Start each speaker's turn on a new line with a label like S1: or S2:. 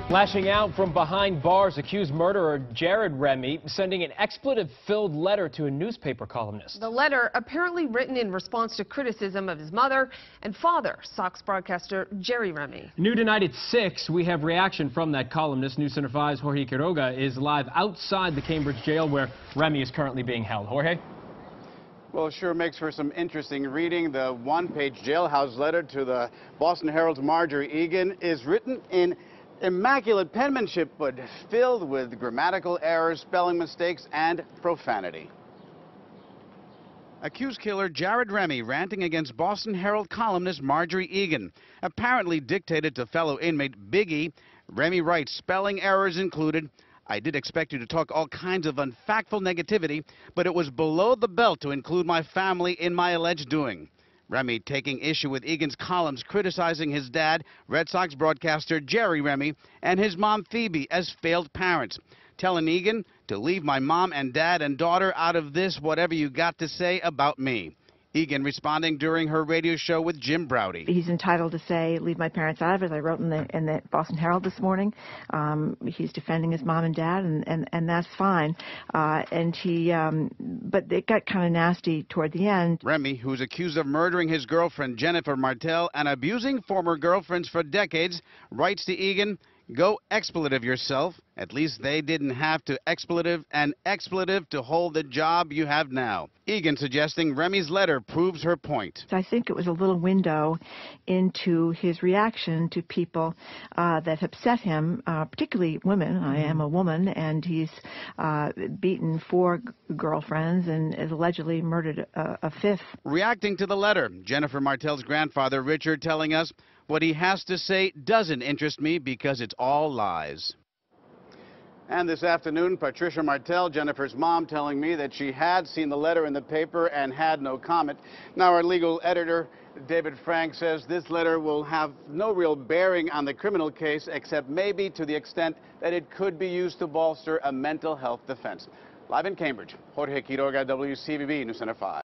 S1: Lashing out from behind bars, accused murderer Remy sending an expletive-filled letter to a newspaper columnist.
S2: The letter apparently written in response to criticism of his mother and father, Sox broadcaster Remy.
S1: New tonight at 6, we have reaction from that columnist. News Center 5's Jorge Quiroga is live outside the Cambridge jail where Remy is currently being held. Jorge?
S3: Well, it sure makes for some interesting reading. The one-page jailhouse letter to the Boston Herald's Margery Eagan is written in immaculate penmanship, but filled with grammatical errors, spelling mistakes, and profanity. Accused killer Remy ranting against Boston Herald columnist Margery Eagan, apparently dictated to fellow inmate Biggie. Remy writes, spelling errors included. I did expect you to talk all kinds of unfactful negativity, but it was below the belt to include my family in my alleged doing. Remy taking issue with Eagan's columns criticizing his dad, Red Sox broadcaster Remy, and his mom Phoebe as failed parents, telling Eagan to leave my mom and dad and daughter out of this, whatever you got to say about me. Eagan responding during her radio show with Jim Browdy.
S4: He's entitled to say, leave my parents out of it, as I wrote in the Boston Herald this morning. He's defending his mom and dad, and that's fine. But it got kind of nasty toward the end.
S3: Remy, who's accused of murdering his girlfriend Jennifer Martell and abusing former girlfriends for decades, writes to Eagan, go expletive yourself. At least they didn't have to expletive to hold the job you have now. Eagan suggesting Remy's letter proves her point.
S4: I think it was a little window into his reaction to people that upset him, particularly women. I am a woman, and he's beaten 4 girlfriends and has allegedly murdered a 5th.
S3: Reacting to the letter, Jennifer Martell's grandfather Richard telling us, what he has to say doesn't interest me because it's all lies. And this afternoon, Patricia Martell, Jennifer's mom, telling me that she had seen the letter in the paper and had no comment. Now, our legal editor, David Frank, says this letter will have no real bearing on the criminal case, except maybe to the extent that it could be used to bolster a mental health defense. Live in Cambridge, Jorge Quiroga, WCVB News Center 5.